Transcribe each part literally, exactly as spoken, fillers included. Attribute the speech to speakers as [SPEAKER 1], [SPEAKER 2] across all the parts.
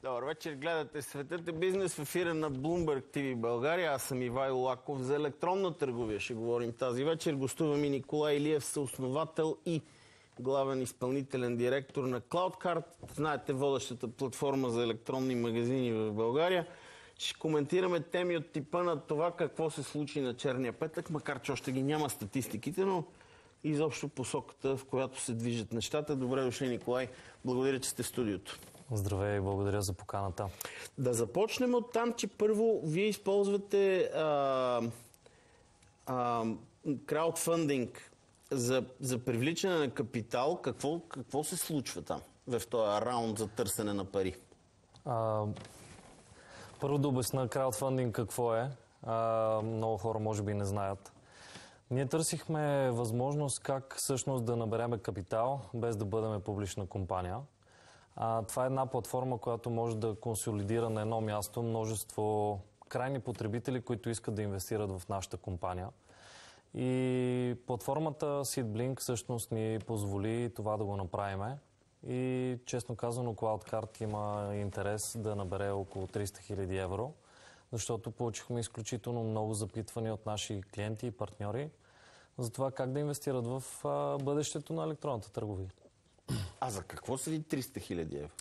[SPEAKER 1] Добър вечер, гледате Светът е бизнес в ефира на Bloomberg ти ви България. Аз съм Ивайло Лаков. За електронна търговия ще говорим тази вечер. Гостува ми Николай Илиев, съосновател и главен изпълнителен директор на CloudCard. Знаете, водещата платформа за електронни магазини в България. Ще коментираме теми от типа на това какво се случи на черния петък, макар че още ги няма статистиките, но изобщо посоката, в която се движат нещата. Добре дошли, Николай. Благодаря, че сте в студиото.
[SPEAKER 2] Здравей и благодаря за поканата.
[SPEAKER 1] Да започнем от там, че първо вие използвате а, а, краудфандинг за, за привличане на капитал. Какво, какво се случва там в този раунд за търсене на пари?
[SPEAKER 2] А, първо да обясна краудфандинг какво е. А, много хора може би не знаят. Ние търсихме възможност как всъщност да набереме капитал, без да бъдем публична компания. А, това е една платформа, която може да консолидира на едно място множество крайни потребители, които искат да инвестират в нашата компания. И платформата SeedBlink всъщност ни позволи това да го направим. И честно казано, CloudCard има интерес да набере около триста хиляди евро, защото получихме изключително много запитвания от наши клиенти и партньори за това как да инвестират в а, бъдещето на електронната търговия.
[SPEAKER 1] А за какво са ви триста хиляди евро?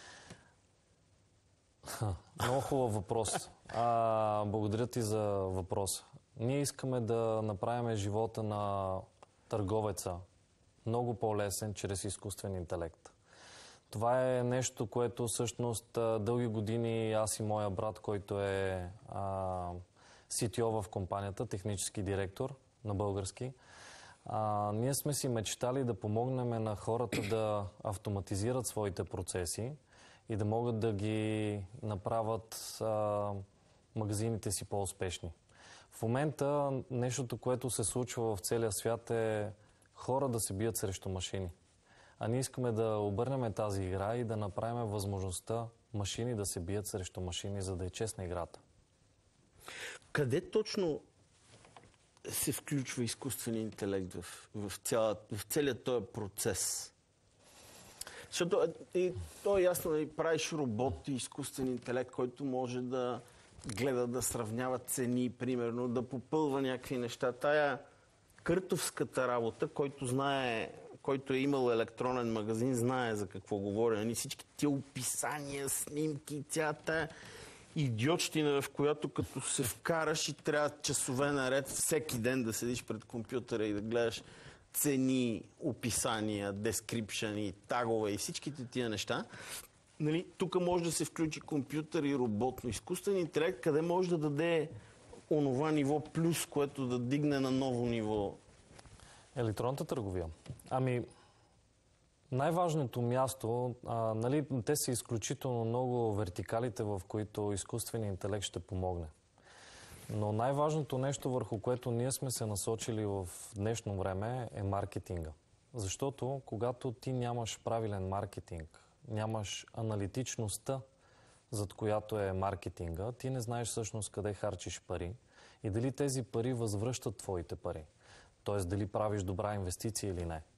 [SPEAKER 2] Много хубав въпрос. А, благодаря ти за въпроса. Ние искаме да направим живота на търговеца много по-лесен чрез изкуствен интелект. Това е нещо, което всъщност дълги години аз и моя брат, който е а, си ти о в компанията, технически директор на български, А, ние сме си мечтали да помогнем на хората да автоматизират своите процеси и да могат да ги направят а, магазините си по-успешни. В момента нещото, което се случва в целия свят е хора да се бият срещу машини. А ние искаме да обърнем тази игра и да направим възможността машини да се бият срещу машини, за да е честна играта.
[SPEAKER 1] Къде точно се включва изкуствен интелект в, в, цяла, в целият този процес? Защото и, то е ясно, да правиш робот и изкуствен интелект, който може да гледа, да сравнява цени, примерно, да попълва някакви неща. Тая къртовската работа, който знае, който е имал електронен магазин, знае за какво говоря. Нали? Всички тия описания, снимки, цялата идиотщина, в която като се вкараш и трябва часове наред всеки ден да седиш пред компютъра и да гледаш цени, описания, дескрипшени, тагове и всичките тия неща. Нали, тук може да се включи компютър и роботно изкуствен интелект, къде може да даде онова ниво плюс, което да дигне на ново ниво.
[SPEAKER 2] Електронната търговия. Ами, най-важното място, а, нали, те са изключително много вертикалите, в които изкуственият интелект ще помогне. Но най-важното нещо, върху което ние сме се насочили в днешно време, е маркетинга. Защото когато ти нямаш правилен маркетинг, нямаш аналитичността, зад която е маркетинга, ти не знаеш всъщност къде харчиш пари и дали тези пари възвръщат твоите пари. Тоест дали правиш добра инвестиция или не.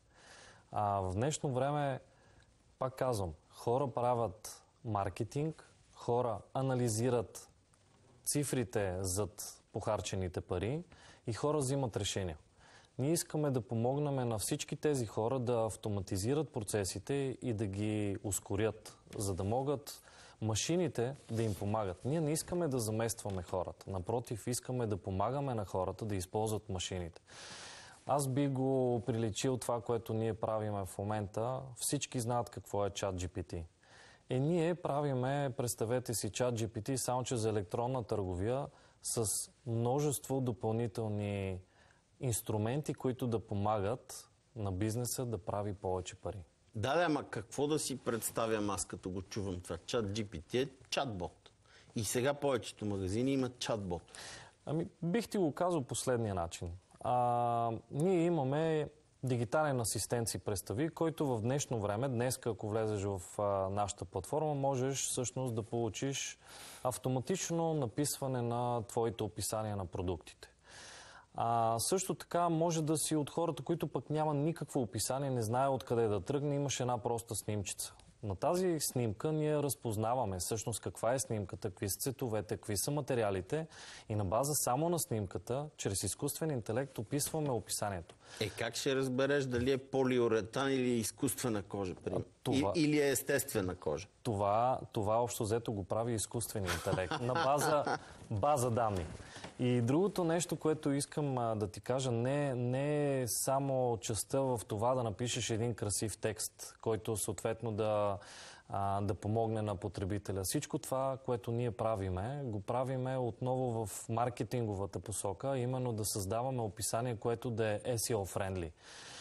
[SPEAKER 2] А в днешно време, пак казвам, хора правят маркетинг, хора анализират цифрите зад похарчените пари и хора взимат решения. Ние искаме да помогнем на всички тези хора да автоматизират процесите и да ги ускорят, за да могат машините да им помагат. Ние не искаме да заместваме хората. Напротив, искаме да помагаме на хората да използват машините. Аз би го приличил това, което ние правиме в момента. Всички знаят какво е ChatGPT. Е, ние правиме, представете си, ChatGPT, само че за електронна търговия с множество допълнителни инструменти, които да помагат на бизнеса да прави повече пари.
[SPEAKER 1] Да, да, ама какво да си представям аз, като го чувам това? ChatGPT е чатбот. И сега повечето магазини имат чатбот.
[SPEAKER 2] Ами, бих ти го казал последния начин. А, ние имаме дигитален асистент, си представи, който в днешно време, днес, ако влезеш в а, нашата платформа, можеш всъщност да получиш автоматично написване на твоите описания на продуктите. А, също така може да си от хората, които пък няма никакво описание, не знае откъде да тръгне, имаш една проста снимчица. На тази снимка ние разпознаваме всъщност каква е снимката, какви са цветовете, какви са материалите и на база само на снимката, чрез изкуствен интелект, описваме описанието.
[SPEAKER 1] Е, как ще разбереш дали е полиуретан или е изкуствена кожа?
[SPEAKER 2] Това...
[SPEAKER 1] И, или е естествена кожа?
[SPEAKER 2] Това, това общо взето го прави изкуственият интелект на база, база данни. И другото нещо, което искам а, да ти кажа, не, не е само частта в това да напишеш един красив текст, който съответно да, а, да помогне на потребителя. Всичко това, което ние правиме, го правиме отново в маркетинговата посока, именно да създаваме описание, което да е ес и о-friendly.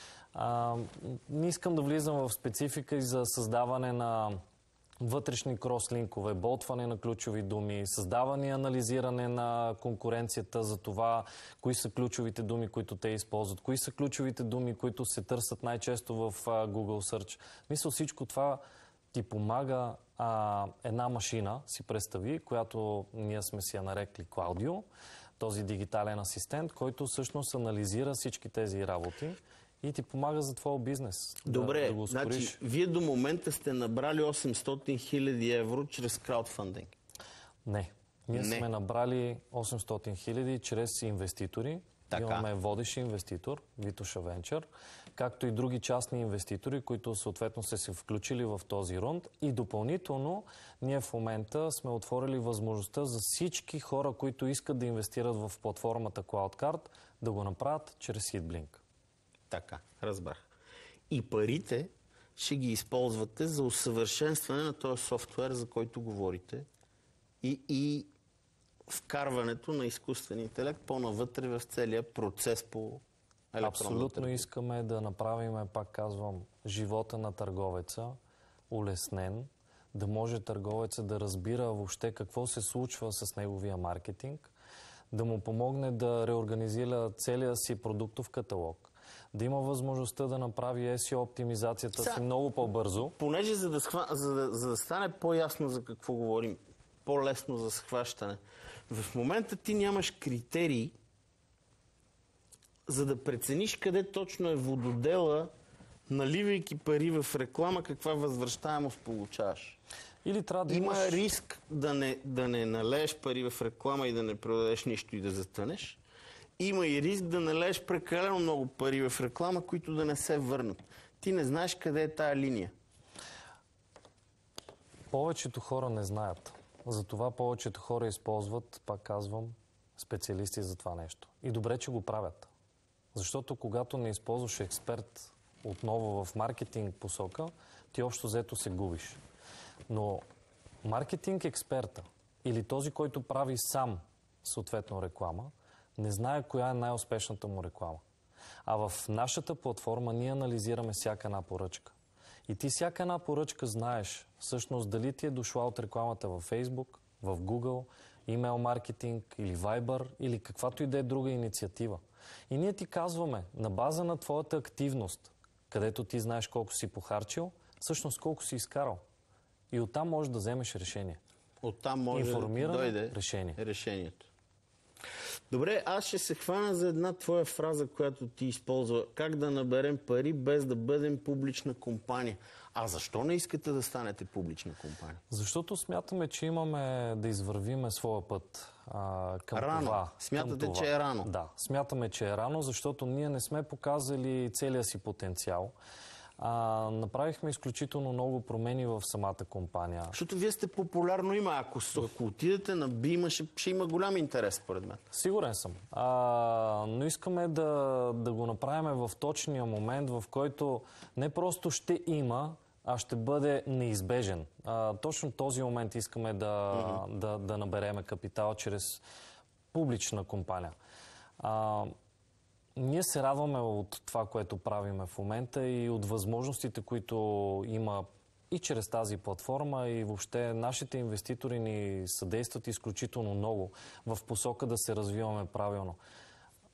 [SPEAKER 2] А, не искам да влизам в специфика и за създаване на вътрешни крослинкове, болтване на ключови думи, създаване и анализиране на конкуренцията за това, кои са ключовите думи, които те използват, кои са ключовите думи, които се търсят най-често в Google Search. Мисля, всичко това ти помага а, една машина, си представи, която ние сме си я нарекли Клаудио, този дигитален асистент, който всъщност анализира всички тези работи и ти помага за твоя бизнес.
[SPEAKER 1] Добре,
[SPEAKER 2] да, да го
[SPEAKER 1] значи, вие до момента сте набрали осемстотин хиляди евро чрез краудфандинг.
[SPEAKER 2] Не. Ние Не. сме набрали осемстотин хиляди чрез инвеститори. Така. Имаме водещ инвеститор, Витоша Венчър, както и други частни инвеститори, които съответно са се включили в този рунд. И допълнително, ние в момента сме отворили възможността за всички хора, които искат да инвестират в платформата CloudCard, да го направят чрез HitBlink.
[SPEAKER 1] Така, разбрах. И парите ще ги използвате за усъвършенстване на този софтуер, за който говорите, и, и вкарването на изкуствен интелект по-навътре в целия процес по електронната
[SPEAKER 2] Абсолютно
[SPEAKER 1] търговия.
[SPEAKER 2] искаме да направим, пак казвам, живота на търговеца улеснен, да може търговеца да разбира въобще какво се случва с неговия маркетинг, да му помогне да реорганизира целия си продуктов каталог, да има възможността да направи ес и о оптимизацията си много по-бързо.
[SPEAKER 1] Понеже за да, схва... за, да, за да стане по-ясно за какво говорим, по-лесно за схващане, в момента ти нямаш критерии, за да прецениш къде точно е вододела, наливайки пари в реклама, каква възвръщаемост получаваш.
[SPEAKER 2] Или трябва да
[SPEAKER 1] Има
[SPEAKER 2] имаш...
[SPEAKER 1] риск да не, да не налееш пари в реклама и да не продадеш нищо и да затънеш. Има и риск да налееш прекалено много пари в реклама, които да не се върнат. Ти не знаеш къде е тая линия.
[SPEAKER 2] Повечето хора не знаят. Затова повечето хора използват, пак казвам, специалисти за това нещо. И добре, че го правят. Защото когато не използваш експерт отново в маркетинг посока, ти общо взето се губиш. Но маркетинг експерта или този, който прави сам съответно реклама, не знае коя е най-успешната му реклама. А в нашата платформа ние анализираме всяка една поръчка. И ти всяка една поръчка знаеш всъщност дали ти е дошла от рекламата във Facebook, в Google, имейл маркетинг или Viber или каквато и да е друга инициатива. И ние ти казваме, на база на твоята активност, където ти знаеш колко си похарчил, всъщност колко си изкарал. И оттам можеш да вземеш решение.
[SPEAKER 1] Оттам може да дойде
[SPEAKER 2] решение.
[SPEAKER 1] решението. Добре, аз ще се хвана за една твоя фраза, която ти използва. Как да наберем пари без да бъдем публична компания? А защо не искате да станете публична компания?
[SPEAKER 2] Защото смятаме, че имаме да извървиме своя път а, към
[SPEAKER 1] рано.
[SPEAKER 2] това.
[SPEAKER 1] Смятате,
[SPEAKER 2] към това.
[SPEAKER 1] че е рано?
[SPEAKER 2] Да, смятаме, че е рано, защото ние не сме показали целия си потенциал. А, направихме изключително много промени в самата компания.
[SPEAKER 1] Защото вие сте популярно име. Ако, ако отидете на Бима, ще, ще има голям интерес, според мен.
[SPEAKER 2] Сигурен съм. А, но искаме да, да го направим в точния момент, в който не просто ще има, а ще бъде неизбежен. А, точно този момент искаме да, mm-hmm. да, да набереме капитал чрез публична компания. А, Ние се радваме от това, което правиме в момента и от възможностите, които има и чрез тази платформа, и въобще нашите инвеститори ни съдействат изключително много в посока да се развиваме правилно.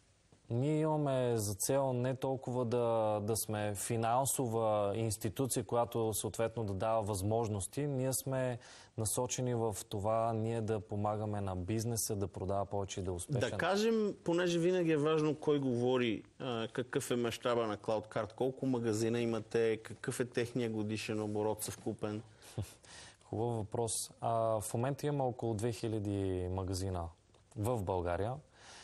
[SPEAKER 2] ние имаме за цел не толкова да, да сме финансова институция, която съответно да дава възможности. Ние сме насочени в това ние да помагаме на бизнеса да продава повече и да е успешен.
[SPEAKER 1] Да кажем, понеже винаги е важно кой говори, а, какъв е мащаба на CloudCard, колко магазина имате, какъв е техния годишен оборот съвкупен?
[SPEAKER 2] Хубав въпрос. А, в момента има около две хиляди магазина в България.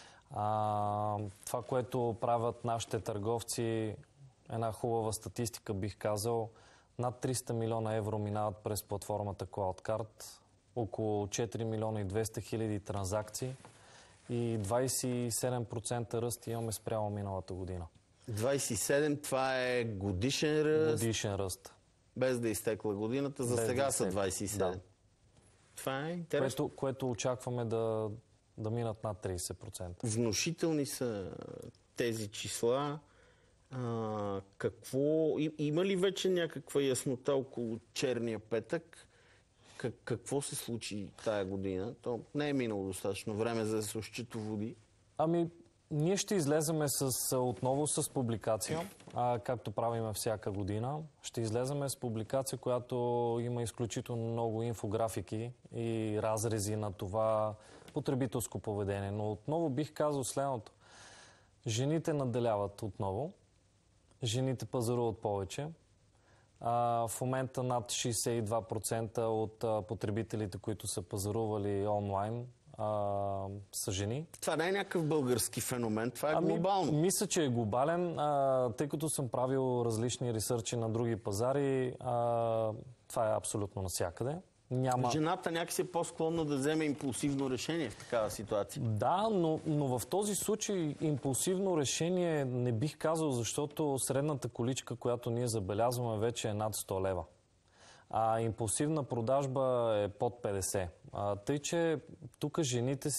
[SPEAKER 2] А, това, което правят нашите търговци, една хубава статистика бих казал, над триста милиона евро минават през платформата CloudCard, около четири милиона и двеста хиляди транзакции и двадесет и седем процента ръст имаме спрямо миналата година.
[SPEAKER 1] двадесет и седем, това е годишен ръст?
[SPEAKER 2] Годишен ръст.
[SPEAKER 1] Без да изтекла годината, за
[SPEAKER 2] Без
[SPEAKER 1] сега
[SPEAKER 2] да
[SPEAKER 1] са двадесет и седем.
[SPEAKER 2] Да.
[SPEAKER 1] Това е интересно.
[SPEAKER 2] Което, което очакваме да, да минат над тридесет процента.
[SPEAKER 1] Внушителни са тези числа. А, какво, и, има ли вече някаква яснота около черния петък? Как, какво се случи тая година? То не е минало достатъчно време, за да се счетоводи.
[SPEAKER 2] Ами, ние ще излеземе с, отново с публикация, а, както правиме всяка година. Ще излеземе с публикация, която има изключително много инфографики и разрези на това потребителско поведение. Но отново бих казал следното. Жените надделяват отново. Жените пазаруват повече. А, в момента над шейсет и два процента от а, потребителите, които са пазарували онлайн, а, са жени.
[SPEAKER 1] Това не е някакъв български феномен, това е
[SPEAKER 2] ами,
[SPEAKER 1] глобално.
[SPEAKER 2] Мисля, че е глобален, а, тъй като съм правил различни ресърчи на други пазари, а, това е абсолютно навсякъде. Няма...
[SPEAKER 1] Жената някакси е по-склонна да вземе импулсивно решение в такава ситуация.
[SPEAKER 2] Да, но, но в този случай импулсивно решение не бих казал, защото средната количка, която ние забелязваме, вече е над сто лева. А импулсивна продажба е под петдесет. А, тъй, че тук жените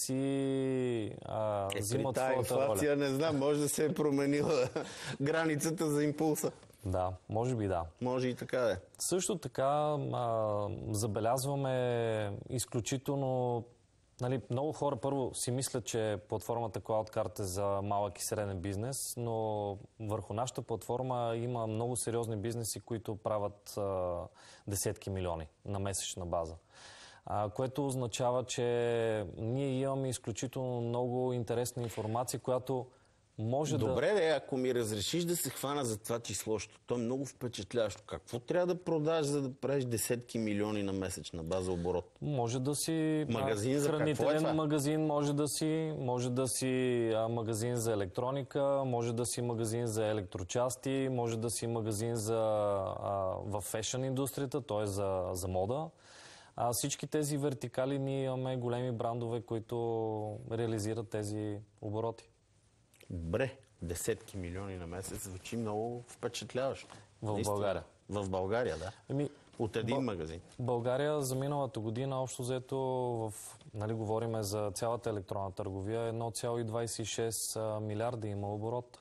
[SPEAKER 2] си а,
[SPEAKER 1] е,
[SPEAKER 2] взимат
[SPEAKER 1] своята инфлация,
[SPEAKER 2] роля.
[SPEAKER 1] Не знам, може да се е променила границата за импулса.
[SPEAKER 2] Да, може би да.
[SPEAKER 1] Може и така да е.
[SPEAKER 2] Също така а, забелязваме изключително... Нали, много хора първо си мислят, че платформата CloudCard е за малък и среден бизнес, но върху нашата платформа има много сериозни бизнеси, които правят а, десетки милиони на месечна база. А, което означава, че ние имаме изключително много интересна информация, която може
[SPEAKER 1] Добре,
[SPEAKER 2] да...
[SPEAKER 1] Добре, ако ми разрешиш да се хвана за това число, то е много впечатляващо. Какво трябва да продаш, за да правиш десетки милиони на месечна база оборот?
[SPEAKER 2] Може да си
[SPEAKER 1] магазин за
[SPEAKER 2] хранителен
[SPEAKER 1] е
[SPEAKER 2] магазин, може да си, може да си а, магазин за електроника, може да си магазин за електрочасти, може да си магазин за, а, в фешън индустрията, т.е. за, за мода. А, всички тези вертикали ние имаме големи брандове, които реализират тези обороти.
[SPEAKER 1] Добре, десетки милиони на месец звучи много впечатляващо.
[SPEAKER 2] В Наистина. България.
[SPEAKER 1] В България, да.
[SPEAKER 2] Ами,
[SPEAKER 1] От един
[SPEAKER 2] Бъл...
[SPEAKER 1] магазин.
[SPEAKER 2] България за миналата година общо взето, в, нали, говориме за цялата електронна търговия, едно цяло двадесет и шест милиарда има оборот.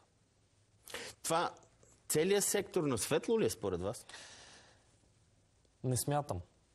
[SPEAKER 1] Това целият сектор на светло ли е според вас?
[SPEAKER 2] Не смятам.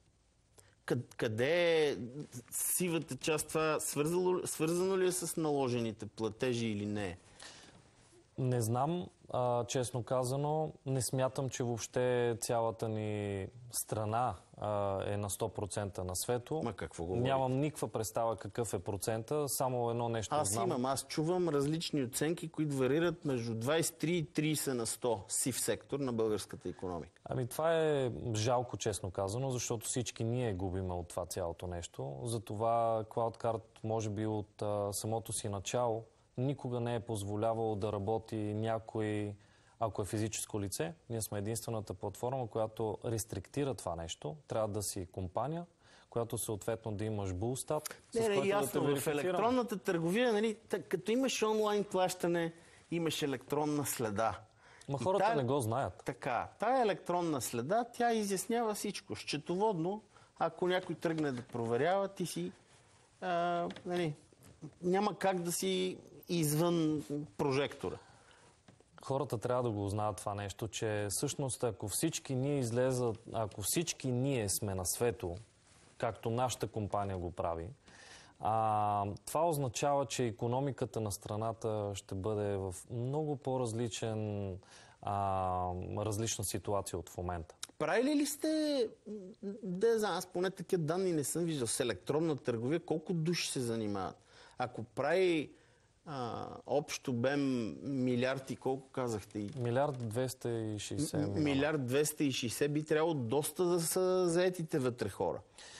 [SPEAKER 1] Къде е сивата част? Това свързано, свързано ли е с наложените платежи или не?
[SPEAKER 2] Не знам, а, честно казано. Не смятам, че въобще цялата ни страна а, е на сто процента на светло.
[SPEAKER 1] Ма какво говори?
[SPEAKER 2] Нямам никаква представа какъв е процента. Само едно нещо
[SPEAKER 1] аз
[SPEAKER 2] знам.
[SPEAKER 1] Аз имам. Аз чувам различни оценки, които варират между двадесет и три и тридесет на сто сив сектор на българската икономика.
[SPEAKER 2] Ами това е жалко, честно казано, защото всички ние губиме от това цялото нещо. Затова CloudCard, може би от а, самото си начало, никога не е позволявало да работи някой, ако е физическо лице. Ние сме единствената платформа, която рестриктира това нещо. Трябва да си компания, която съответно да имаш булстат.
[SPEAKER 1] Не, не, ясно. Да в електронната търговия, нали, като имаш онлайн плащане, имаш електронна следа.
[SPEAKER 2] Ма хората тая, не го знаят.
[SPEAKER 1] Така. Тая електронна следа, тя изяснява всичко. Счетоводно, ако някой тръгне да проверява, ти си а, нали, няма как да си извън прожектора.
[SPEAKER 2] Хората трябва да го знаят това нещо, че всъщност ако всички ние излезат, ако всички ние сме на светло, както нашата компания го прави, А, това означава, че икономиката на страната ще бъде в много по-различен а, различна ситуация от в момента.
[SPEAKER 1] Правили ли сте, да знам, аз поне такива данни не съм виждал, с електронна търговия, колко души се занимават? Ако прави а, общо бем милиард и колко казахте?
[SPEAKER 2] Милиард двеста и шейсет.
[SPEAKER 1] Милиард двеста и шейсет би трябвало доста да са заетите вътре хора.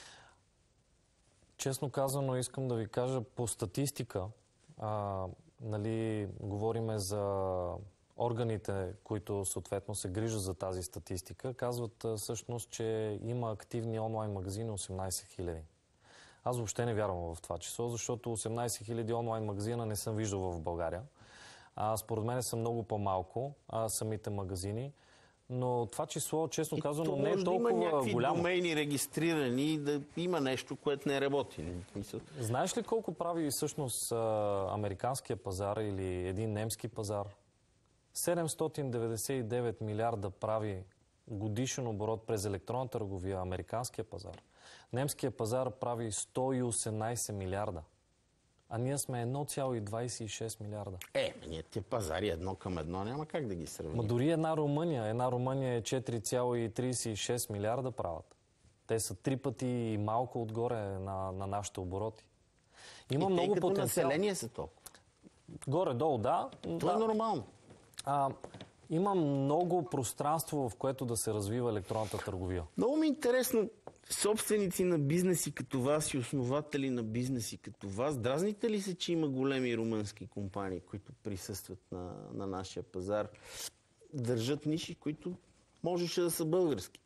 [SPEAKER 2] Честно казано, искам да ви кажа, по статистика, а, нали, говориме за органите, които съответно се грижат за тази статистика, казват а, всъщност, че има активни онлайн магазини осемнайсет хиляди. Аз въобще не вярвам в това число, защото осемнайсет хиляди онлайн магазина не съм виждал в България. А, според мен са много по-малко а, самите магазини. Но това число, честно казано, не е толкова голямо. Има някакви
[SPEAKER 1] домейни регистрирани, да има нещо, което не работи.
[SPEAKER 2] Знаеш ли колко прави всъщност американския пазар или един немски пазар? седемстотин деветдесет и девет милиарда прави годишен оборот през електронна търговия американския пазар. Немския пазар прави сто и осемнайсет милиарда. А ние сме едно цяло двайсет и шест милиарда.
[SPEAKER 1] Е, ние тия пазари едно към едно няма как да ги сравним.
[SPEAKER 2] Ма дори една Румъния, една Румъния е четири цяло трийсет и шест милиарда правят. Те са три пъти и малко отгоре на, на нашите обороти. Има
[SPEAKER 1] и
[SPEAKER 2] много
[SPEAKER 1] тъй като
[SPEAKER 2] потенциал.
[SPEAKER 1] Население са толкова.
[SPEAKER 2] Горе-долу, да.
[SPEAKER 1] Това
[SPEAKER 2] да.
[SPEAKER 1] е нормално.
[SPEAKER 2] А, има много пространство, в което да се развива електронната търговия.
[SPEAKER 1] Много ми е интересно, собственици на бизнеси като вас и основатели на бизнеси като вас, дразните ли се, че има големи румънски компании, които присъстват на, на нашия пазар, държат ниши, които можеше да са български?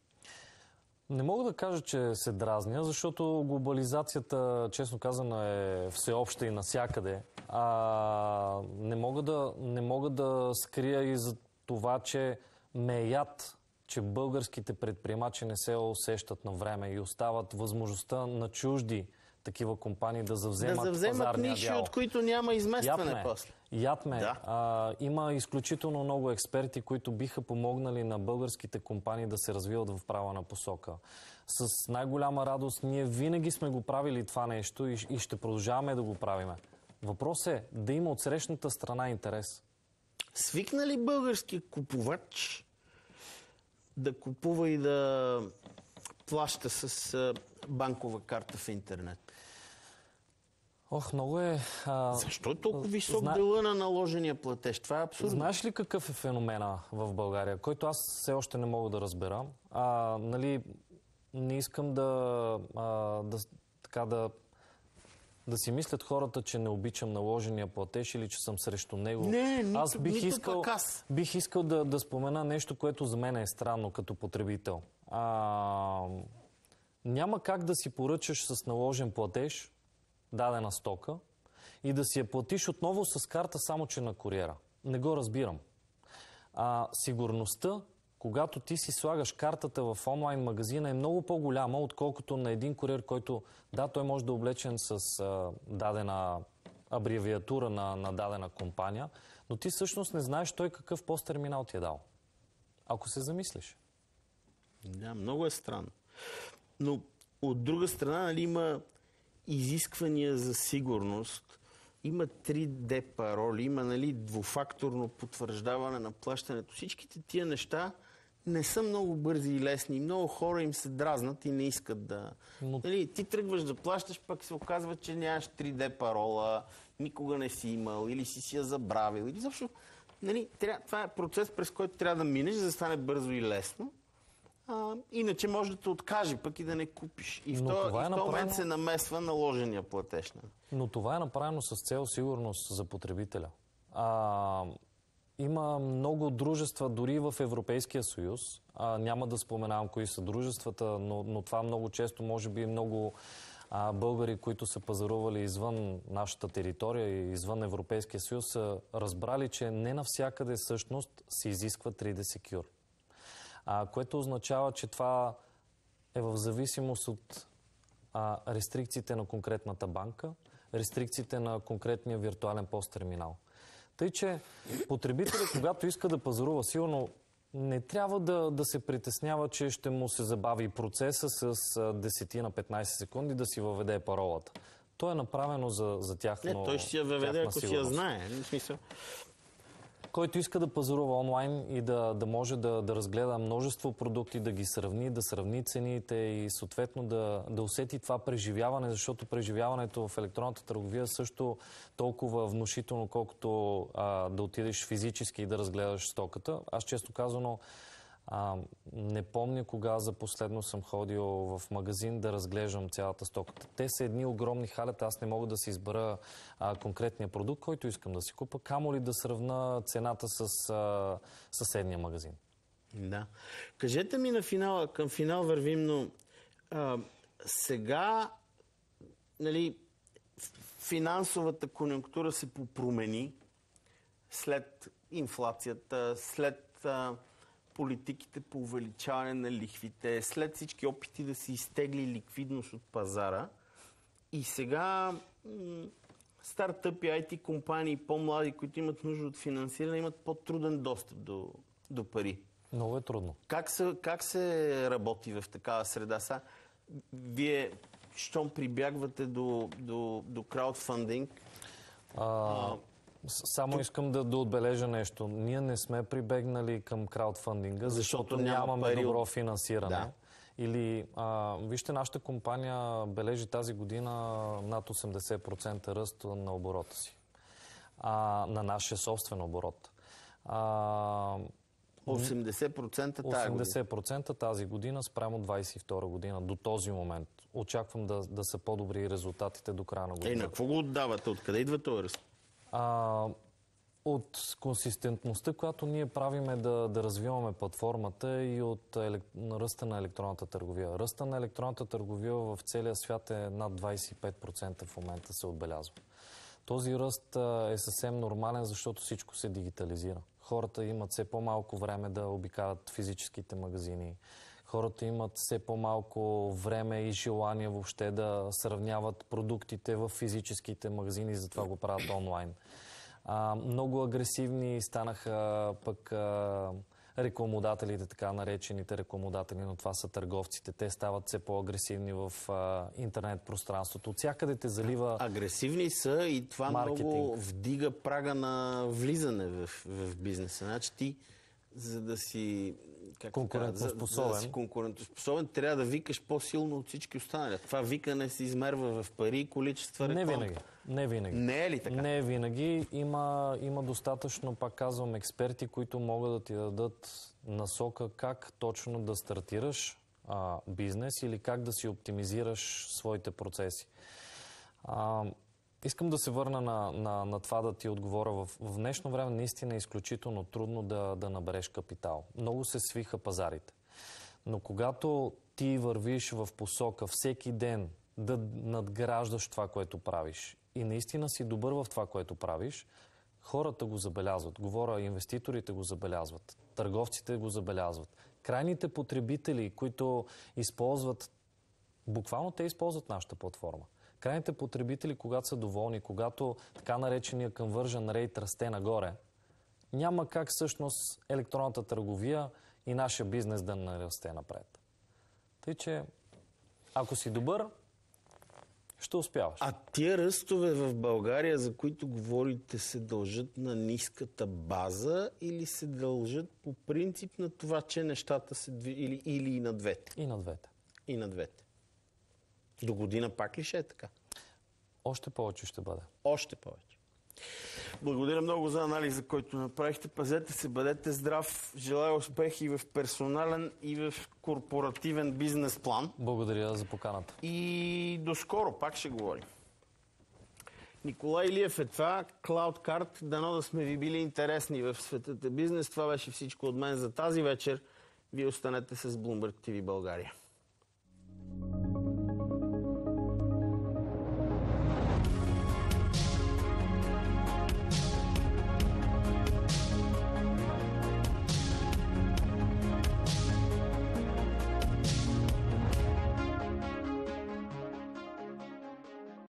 [SPEAKER 2] Не мога да кажа, че се дразня, защото глобализацията, честно казано, е всеобща и навсякъде. А, не мога да, не мога да скрия и за това, че ме е яд, че българските предприемачи не се усещат на време и остават възможността на чужди такива компании да завземат,
[SPEAKER 1] да завземат
[SPEAKER 2] пазарния
[SPEAKER 1] ниши,
[SPEAKER 2] дял.
[SPEAKER 1] от които няма изместване после.
[SPEAKER 2] Яд ме.
[SPEAKER 1] Да.
[SPEAKER 2] А, има изключително много експерти, които биха помогнали на българските компании да се развиват в правилна посока. С най-голяма радост ние винаги сме го правили това нещо и, и ще продължаваме да го правиме. Въпрос е да има от срещната страна интерес.
[SPEAKER 1] Свикна ли българския купувач да купува и да плаща с банкова карта в интернет?
[SPEAKER 2] Ох, много е... А...
[SPEAKER 1] Защо е толкова висок
[SPEAKER 2] Зна...
[SPEAKER 1] дела на наложения платеж? Това е абсурдно.
[SPEAKER 2] Знаеш ли какъв е феномена в България, който аз все още не мога да разбера? А, нали, не искам да, а, да, така да, да си мислят хората, че не обичам наложения платеж или че съм срещу него.
[SPEAKER 1] Не, нито,
[SPEAKER 2] аз бих
[SPEAKER 1] нито
[SPEAKER 2] искал,
[SPEAKER 1] пък аз.
[SPEAKER 2] Бих искал да, да спомена нещо, което за мен е странно като потребител. А, няма как да си поръчаш с наложен платеж дадена стока и да си я платиш отново с карта, само че на куриера. Не го разбирам. А, сигурността, когато ти си слагаш картата в онлайн магазина, е много по-голяма, отколкото на един куриер, който, да, той може да е облечен с а, дадена абревиатура на, на дадена компания, но ти всъщност не знаеш той какъв посттерминал ти е дал. Ако се замислиш.
[SPEAKER 1] Да, много е странно. Но от друга страна, нали, има изисквания за сигурност, има три Д пароли, има, нали, двуфакторно потвърждаване на плащането. Всичките тия неща не са много бързи и лесни. Много хора им се дразнат и не искат да... Но... Нали, ти тръгваш да плащаш, пък се оказва, че нямаш три Д парола, никога не си имал или си си я забравил. Или защо, нали, трябва, това е процес, през който трябва да минеш, за да стане бързо и лесно. А, иначе може да те откаже пък и да не купиш. И в този е направено... момент се намесва наложения платеж.
[SPEAKER 2] Но това е направено с цел сигурност за потребителя. А, има много дружества, дори в Европейския съюз. А, няма да споменавам кои са дружествата, но, но това много често, може би много а, българи, които са пазарували извън нашата територия и извън Европейския съюз, са разбрали, че не навсякъде всъщност се изисква три Д Secure. А, което означава, че това е в зависимост от а, рестрикциите на конкретната банка, рестрикциите на конкретния виртуален посттерминал. Тъй, че потребителят, когато иска да пазарува, сигурно не трябва да, да се притеснява, че ще му се забави процеса с десет на петнайсет секунди да си въведе паролата. То е направено за, за тяхно.
[SPEAKER 1] Не, той ще я въведе, ако си я знае. В смисъл.
[SPEAKER 2] Който иска да пазарува онлайн и да, да може да, да разгледа множество продукти, да ги сравни, да сравни цените и съответно да, да усети това преживяване, защото преживяването в електронната търговия също толкова внушително, колкото а, да отидеш физически и да разгледаш стоката. Аз често казано а, не помня кога за последно съм ходил в магазин да разглеждам цялата стоката. Те са едни огромни халета, аз не мога да си избера а, конкретния продукт, който искам да си купа, камо ли да сравна цената с а, съседния магазин.
[SPEAKER 1] Да. Кажете ми на финала, към финал вървим, но а, сега, нали, финансовата конюнктура се попромени след инфлацията, след а, политиките по увеличаване на лихвите, след всички опити да се изтегли ликвидност от пазара. И сега м- стартъпи, ай ти компании, по-млади, които имат нужда от финансиране, имат по-труден достъп до, до пари.
[SPEAKER 2] Много е трудно.
[SPEAKER 1] Как се, как се работи в такава среда? Са, вие, щом прибягвате до, до, до краудфандинг?
[SPEAKER 2] А... а... Само Тук... искам да, да отбележа нещо. Ние не сме прибегнали към краудфандинга, защото, защото нямаме пари... добро финансиране. Да. Или, а, вижте, нашата компания бележи тази година над осемдесет процента ръст на оборота си. А, на нашия собствен оборот. А,
[SPEAKER 1] осемдесет процента тази
[SPEAKER 2] осемдесет процента тази година спрямо двадесет и втора година. До този момент. Очаквам да, да са по-добри резултатите до края на година.
[SPEAKER 1] Ей, на какво го отдавате? Откъде идва този ръст?
[SPEAKER 2] А, от консистентността, която ние правиме да, да развиваме платформата и от елек... ръста на електронната търговия. Ръста на електронната търговия в целия свят е над двадесет и пет процента в момента се отбелязва. Този ръст е съвсем нормален, защото всичко се дигитализира. Хората имат все по-малко време да обикалят физическите магазини. Хората имат все по-малко време и желание въобще да сравняват продуктите в физическите магазини, затова го правят онлайн. А, много агресивни станаха пък а, рекламодателите, така наречените рекламодатели, но това са търговците. Те стават все по-агресивни в а, интернет пространството. От всякъде те залива
[SPEAKER 1] агресивни са и това
[SPEAKER 2] маркетинг.
[SPEAKER 1] Много вдига прага на влизане в, в бизнеса. Значи ти, за да си
[SPEAKER 2] конкурентоспособен.
[SPEAKER 1] За, за да си конкурентоспособен, трябва да викаш по-силно от всички останали. Това викане се измерва в пари и количества реклама.
[SPEAKER 2] Не винаги. Не винаги.
[SPEAKER 1] Не е ли така?
[SPEAKER 2] Не винаги. Има, има достатъчно, пак казвам, експерти, които могат да ти дадат насока как точно да стартираш а, бизнес или как да си оптимизираш своите процеси. А, Искам да се върна на, на, на това да ти отговоря. В, в днешно време наистина е изключително трудно да, да набереш капитал. Много се свиха пазарите. Но когато ти вървиш в посока всеки ден да надграждаш това, което правиш и наистина си добър в това, което правиш, хората го забелязват. Говоря, инвеститорите го забелязват, търговците го забелязват. Крайните потребители, които използват, буквално те използват нашата платформа. Крайните потребители, когато са доволни, когато така наречения conversion rate расте нагоре, няма как всъщност електронната търговия и нашия бизнес да не расте напред. Тъй, че ако си добър, ще успяваш.
[SPEAKER 1] А тия ръстове в България, за които говорите, се дължат на ниската база или се дължат по принцип на това, че нещата се движат, или, или и на двете?
[SPEAKER 2] И на двете.
[SPEAKER 1] И на двете. До година пак ли ще е така?
[SPEAKER 2] Още повече ще бъде.
[SPEAKER 1] Още повече. Благодаря много за анализа, който направихте. Пазете се, бъдете здрав. Желая успехи в персонален и в корпоративен бизнес план.
[SPEAKER 2] Благодаря за поканата.
[SPEAKER 1] И до скоро, пак ще говорим. Николай Илиев е това. CloudCard. Дано да сме ви били интересни в светът бизнес. Това беше всичко от мен за тази вечер. Вие останете с Bloomberg ти ви България.